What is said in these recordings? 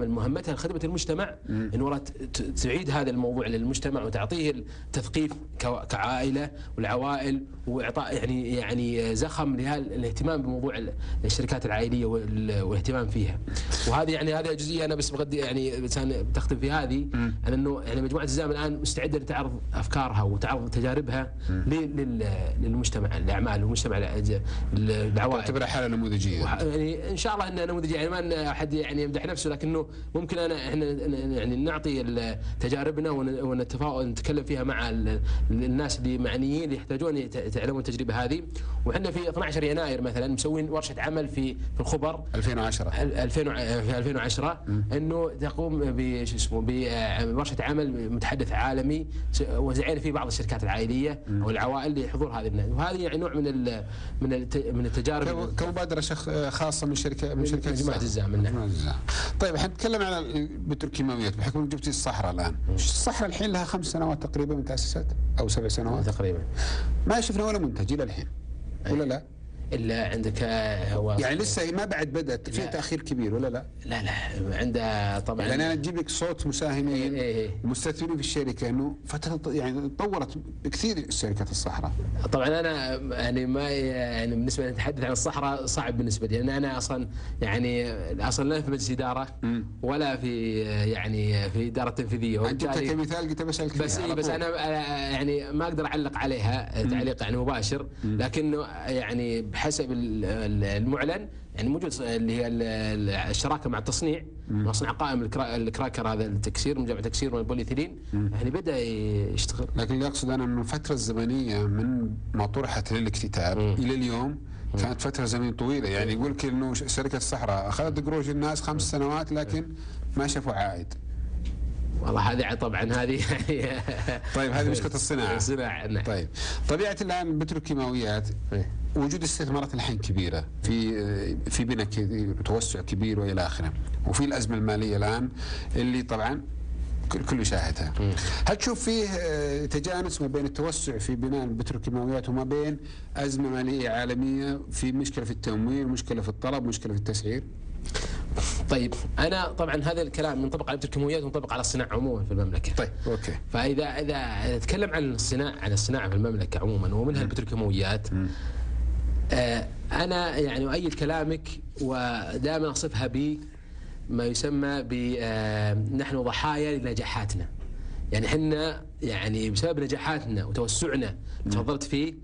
من مهمتها خدمه المجتمع، ان والله تعيد هذا الموضوع للمجتمع وتعطيه التثقيف كعائله والعوائل، واعطاء يعني زخم للاهتمام بموضوع الشركات العائليه والاهتمام فيها. وهذه يعني هذه جزئيه انا بس بغدي يعني بتختم في هذه، على انه يعني مجموعه الزام الان مستعده لتعرض افكارها وتعرض تجاربها للمجتمع الاعمال والمجتمع العوائل. تعتبرها حاله نموذجيه يعني ان شاء الله انها نموذجيه، يعني ما احد يعني يمدح نفسه، لكنه ممكن احنا يعني نعطي تجاربنا ونتكلم فيها مع الناس اللي معنيين اللي يحتاجون يتعلمون التجربه هذه. وحنا في 12 يناير مثلا مسوين ورشه عمل في الخبر 2010 انه تقوم بورشه عمل متحدث عالمي وزعينا فيه بعض الشركات العائليه او العوائل لحضور هذه الناس، وهذه يعني نوع من التجارب كمبادره خاصه من شركه مجموعه الزام. طيب احنا نتكلم عن البتروكيماويات بحكم انك جبتي الصحراء الان. الصحراء الحين لها 5 سنوات تقريبا من تاسست او 7 سنوات تقريبا، ما شفنا ولا منتج الى الحين ولا لا؟ الا عندك هو يعني لسه ما بعد بدات في تاخير كبير ولا لا؟ لا عندها طبعا، يعني انا اجيب لك صوت مساهمين ومستثمرين في الشركه انه فتره يعني تطورت بكثير شركه الصحراء. طبعا انا يعني ما يعني بالنسبه نتحدث عن الصحراء صعب بالنسبه لي، لان انا اصلا لا في مجلس اداره ولا في يعني في اداره تنفيذيه. انت كمثال قلت بسالك فيها بس انا يعني ما اقدر اعلق عليها تعليق يعني مباشر، لكنه يعني بحسب المعلن يعني موجود اللي هي الشراكه مع التصنيع، مصنع قائم الكراكر هذا التكسير من جمع تكسير والبوليثيلين يعني بدا يشتغل. لكن اللي اقصد انا انه الفتره الزمنيه من ما طرحت للاكتتاب الى اليوم كانت فتره زمنيه طويله، يعني يقول لك انه شركه الصحراء اخذت قروش الناس 5 سنوات لكن ما شافوا عائد. والله هذه طبعا هذه طيب هذه مشكله الصناعه. نعم. طيب طبيعه الان البتروكيماويات وجود استثمارات الحين كبيره في بناء توسع كبير والى اخره، وفي الازمه الماليه الان اللي طبعا كل يشاهدها. هل تشوف فيه تجانس ما بين التوسع في بناء البتروكيماويات وما بين ازمه ماليه عالميه، في مشكله في التمويل، مشكله في الطلب، مشكله في التسعير؟ طيب انا طبعا هذا الكلام منطبق على البتروكيماويات ومنطبق على الصناعه عموما في المملكه. طيب اوكي. فاذا نتكلم عن الصناعه في المملكه عموما ومنها البتروكيماويات، انا يعني اؤيد كلامك ودائما اصفها بما يسمى نحن ضحايا لنجاحاتنا. يعني احنا يعني بسبب نجاحاتنا وتوسعنا تفضلت فيه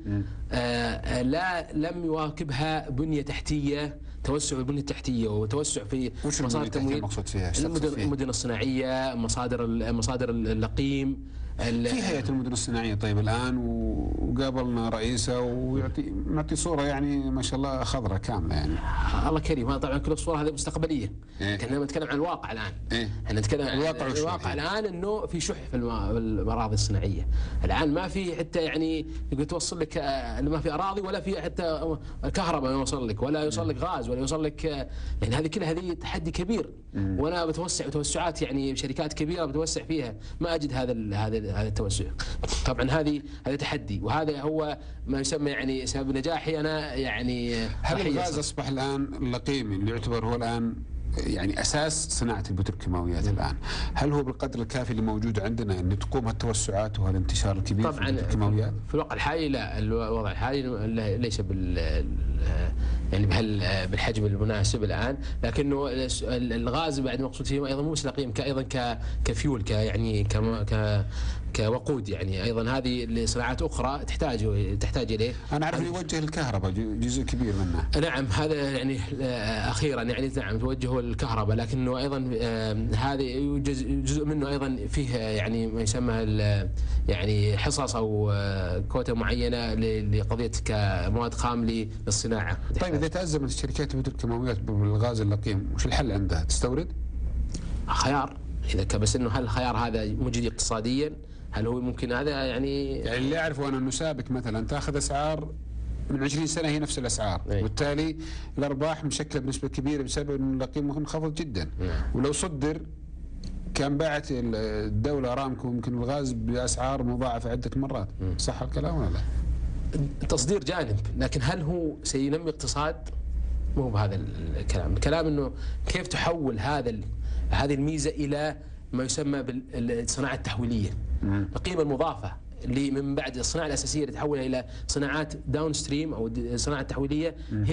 لم يواكبها بنيه تحتيه، توسع في البنيه التحتيه وتوسع في مصادر التمويل. المقصود فيها المدن الصناعيه، مصادر اللقيم، في هيئة المدن الصناعية طيب الآن وقابلنا رئيسه معطي صورة يعني ما شاء الله خضراء كاملة يعني. الله كريم. طبعا كل الصورة هذه مستقبلية. كنا نتكلم عن الواقع الآن. احنا نتكلم عن الواقع الآن انه في شح في المراضي الصناعية. الآن ما في حتى يعني يقول توصل لك ما في أراضي ولا في حتى كهرباء يوصل لك ولا يوصل لك غاز ولا يوصل لك، يعني هذه كلها هذه تحدي كبير. وانا بتوسع توسعات يعني شركات كبيرة بتوسع فيها ما أجد هذا التوسع. طبعا هذا تحدي، وهذا هو ما يسمى يعني سبب نجاحي انا. يعني هل الغاز اصبح الان اللقيم اللي يعتبر هو الان يعني اساس صناعه البتروكيماويات الان، هل هو بالقدر الكافي اللي موجود عندنا ان تقوم هالتوسعات وهالانتشار الكبير طبعا في البتروكيماويات؟ في الواقع الحالي لا، الوضع الحالي ليس يعني بالحجم المناسب الان، لكنه الغاز بعد مقصود فيه ايضا مو بس لقيم، ايضا كفيول يعني كوقود، يعني ايضا هذه صناعات اخرى تحتاج اليه. انا اعرف يوجه الكهرباء جزء كبير منه. نعم هذا يعني اخيرا يعني نعم توجه الكهرباء، لكنه ايضا هذا جزء منه ايضا فيه يعني ما يسمى يعني حصص او كوتا معينه لقضيه كمواد خام للصناعه. طيب اذا تازمت الشركات البتروكيماويات بالغاز اللقيم وش الحل عندها؟ تستورد؟ خيار، اذا بس انه هل الخيار هذا مجدي اقتصاديا؟ هل هو ممكن هذا يعني اللي اعرفه انا انه سابق مثلا تاخذ اسعار من 20 سنه هي نفس الاسعار، وبالتالي الارباح مشكله بنسبه كبيره بسبب انه اللقيم منخفض جدا. ولو صدر كان باعت الدوله ارامكو يمكن الغاز باسعار مضاعفه عده مرات. صح الكلام ولا لا؟ التصدير جانب، لكن هل هو سينمي اقتصاد؟ مو بهذا الكلام انه كيف تحول هذا هذه الميزة إلى ما يسمى بالصناعة التحويلية. القيمة المضافة اللي من بعد الصناعة الأساسية تتحول إلى صناعات داون ستريم أو الصناعة التحويلية،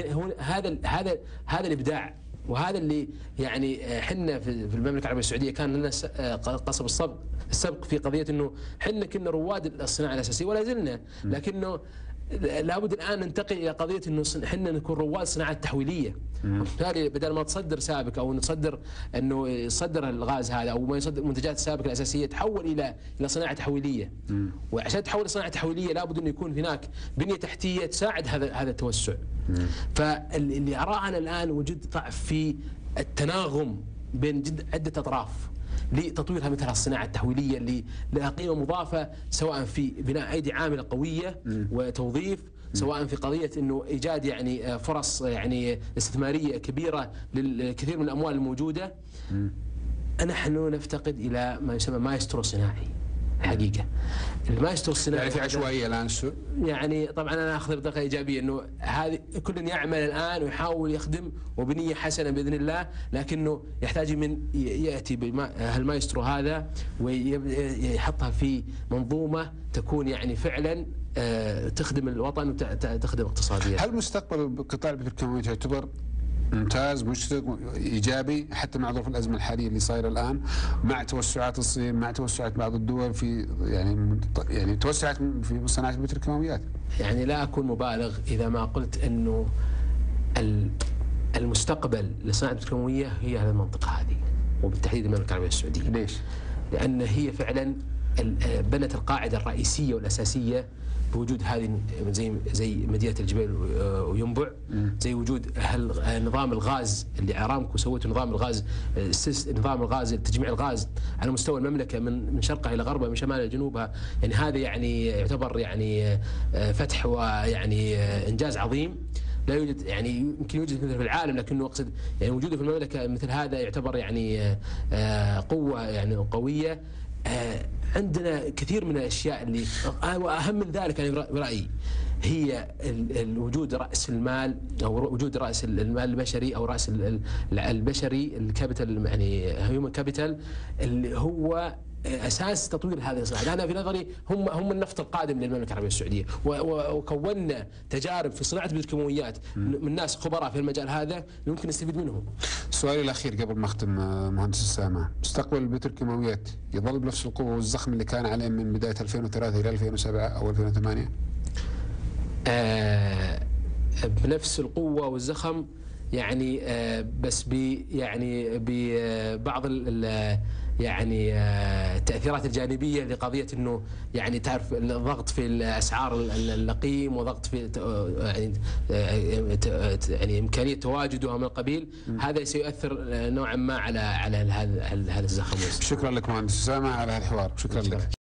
هذا الإبداع، وهذا اللي يعني حنا في المملكة العربية السعودية كان لنا قصب السبق في قضية انه حنا كنا رواد الصناعة الأساسية ولا زلنا، لكنه لابد الآن ننتقل إلى قضية انه حنا نكون رواد الصناعة التحويلية. وبالتالي بدل ما تصدر سابق او نصدر انه يصدر الغاز هذا او ما يصدر منتجات السابق الاساسيه، تحول الى صناعه تحويليه. وعشان تحول لصناعه تحويليه لابد انه يكون هناك بنيه تحتيه تساعد هذا التوسع. فاللي اراه انا الان وجود ضعف في التناغم بين عده اطراف لتطويرها مثل الصناعه التحويليه اللي لها قيمه مضافه، سواء في بناء ايدي عامله قويه وتوظيف، سواء في قضية انه ايجاد يعني فرص يعني استثمارية كبيرة للكثير من الاموال الموجودة. نحن نفتقد الى ما يسمى مايسترو صناعي حقيقة. المايسترو الصناعي يعني في عشوائية الان السوق. يعني طبعا انا اخذ بطريقة ايجابية انه هذه كل يعمل الان ويحاول يخدم وبنية حسنة باذن الله، لكنه يحتاج من ياتي بالمايسترو هذا ويحطها في منظومة تكون يعني فعلا تخدم الوطن وتخدم اقتصاديا. هل مستقبل قطاع البتروكيماويات يعتبر ممتاز مشرق ايجابي حتى مع ظروف الازمه الحاليه اللي صايره الان، مع توسعات الصين، مع توسعات بعض الدول في يعني توسعات في صناعه البتروكيماويات؟ يعني لا اكون مبالغ اذا ما قلت انه المستقبل لصناعه البتروكيماويه هي هذه المنطقه هذه، وبالتحديد المملكه العربيه السعوديه. ليش؟ لان هي فعلا بنت القاعده الرئيسيه والاساسيه بوجود هذه زي مدينه الجبيل وينبع، زي وجود نظام الغاز اللي ارامكو سوته، نظام الغاز تجميع الغاز على مستوى المملكه من شرقها الى غربها، من شمالها الى جنوبها. يعني هذا يعني يعتبر يعني فتح ويعني انجاز عظيم لا يوجد، يعني يمكن يوجد مثل في العالم، لكنه اقصد يعني وجوده في المملكه مثل هذا يعتبر يعني قوه يعني قويه. عندنا كثير من الاشياء اللي واهم من ذلك انا برايي هي وجود راس المال او وجود راس المال البشري او راس البشري الكابيتال، يعني هيومن كابيتال، اللي هو اساس تطوير هذه الصناعه. انا في نظري هم النفط القادم للمملكه العربيه السعوديه، وكونا تجارب في صناعه البتروكيماويات من ناس خبراء في المجال هذا يمكن نستفيد منهم. سؤالي الاخير قبل ما اختم مهندس اسامه، مستقبل البتروكيماويات يظل بنفس القوه والزخم اللي كان عليه من بدايه 2003 الى 2007 او 2008؟ بنفس القوه والزخم يعني بس ببعض يعني التأثيرات الجانبية لقضية انه يعني تعرف الضغط في الاسعار اللقيم وضغط في يعني امكانية تواجدها من القبيل، هذا سيؤثر نوعا ما على هذا الزخم. شكرا لك مهندس أسامة على هذا الحوار، شكرا لك.